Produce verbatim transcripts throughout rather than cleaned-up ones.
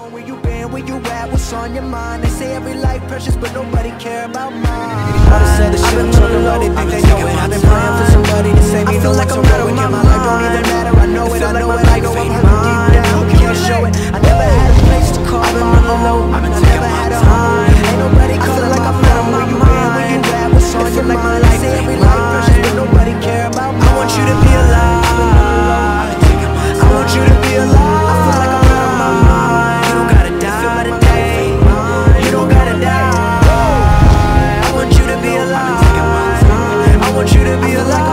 on? Where you been? Where you at? What's on your mind? They say every life precious, but nobody care about mine. All this other shit I'm talking about, they think they know it. I've been praying for somebody to save me. I feel like I'm out of my mind. My life don't even matter. I know it, I know it. I know I'm hurting deep down. Can't show it. I never had a place to call. I've been on the low. I never had a home. Ain't nobody calling like I'm out of my mind. Where you at? What's on your mind? They say every life precious, but nobody care about mine. I want you to be alive. I want you to be alive. I feel like I'm out of my mind. You don't gotta die today. You don't gotta die. I want you to be alive. I want you to be alive.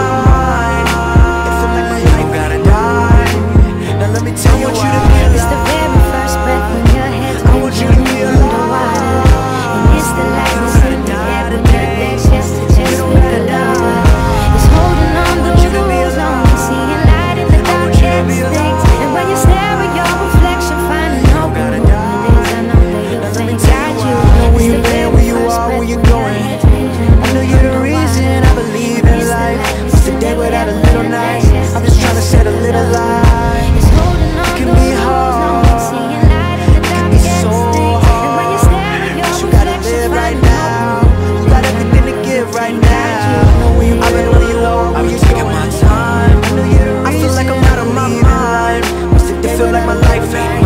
You don't gotta die. Now let me tell you, I want you to be alive. It's the very first breath when your head's I want you to be alive. And it's the lightness in the air when your legs just to just make a love. It's holding on to lose on, seeing light in the darkest things. And when you stare at your reflection, finding no good it is, I know that you'll find guide you. Where you been, where you are, where you going? I know you're the reason I believe in life. What's the day without a little night? I'm just trying to set a little light. It's holding on It can to be lose hard. on, seeing light in the It can be darkest so things. And when you stare at your hard. You gotta reflection, live right finding no now. You got everything to give right now. I've been where you are, where you taking my time. I know you're the reason I feel like I'm out of my mind. What's the day feel like my life ain't